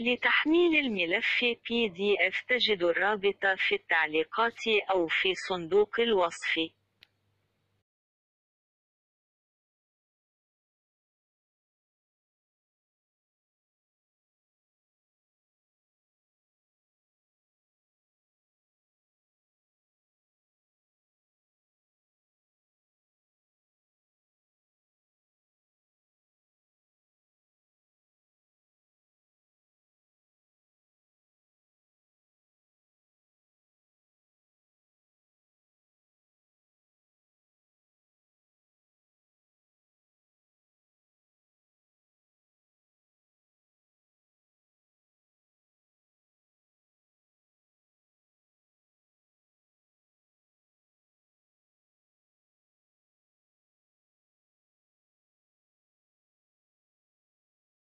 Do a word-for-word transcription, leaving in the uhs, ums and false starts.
لتحميل الملف بي دي إف تجد الرابط في التعليقات أو في صندوق الوصف.